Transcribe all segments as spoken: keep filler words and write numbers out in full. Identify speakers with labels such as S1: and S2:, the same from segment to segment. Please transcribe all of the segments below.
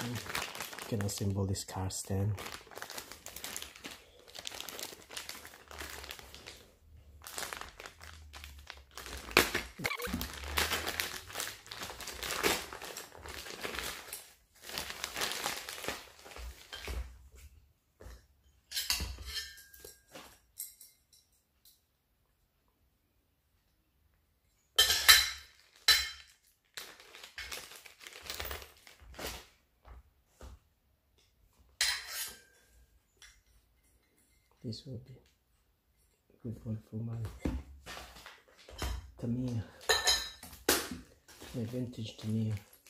S1: You can assemble this car stand. This will be a good one for my Tamiya, my vintage Tamiya.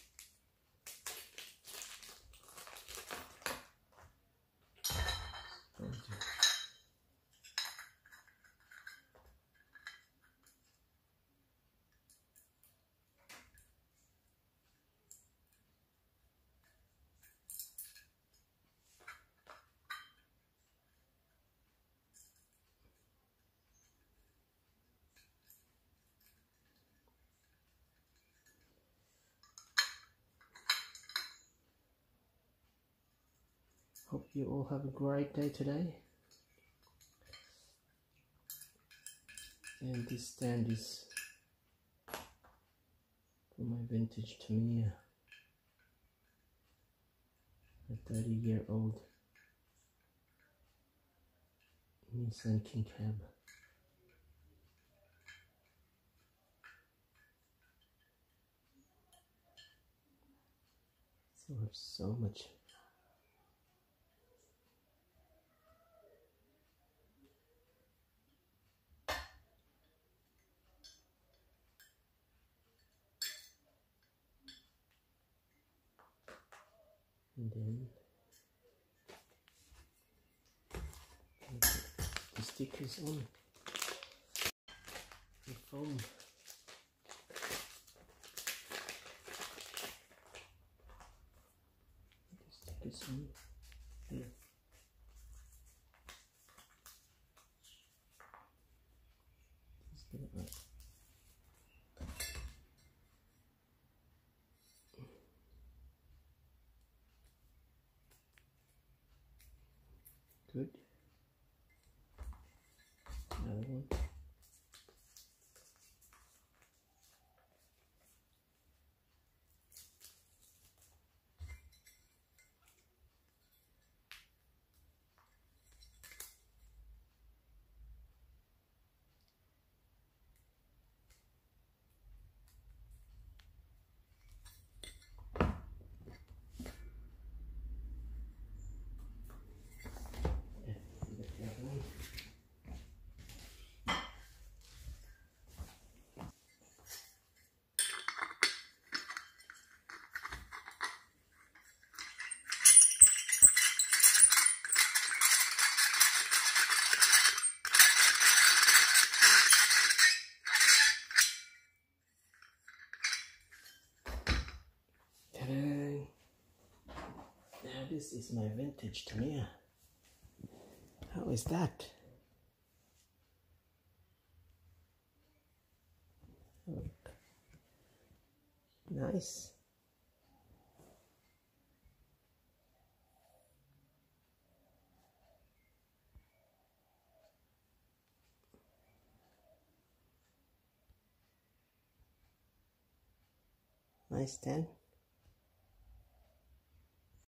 S1: Hope you all have a great day today. And this stand is for my vintage Tamiya, a thirty year old Nissan King Cab. So I have so much and then the stickers on the foam. The stickers on here. Just get it right. Good. Another one. This is my vintage Tamiya. How is that? Look. Nice. Nice stand.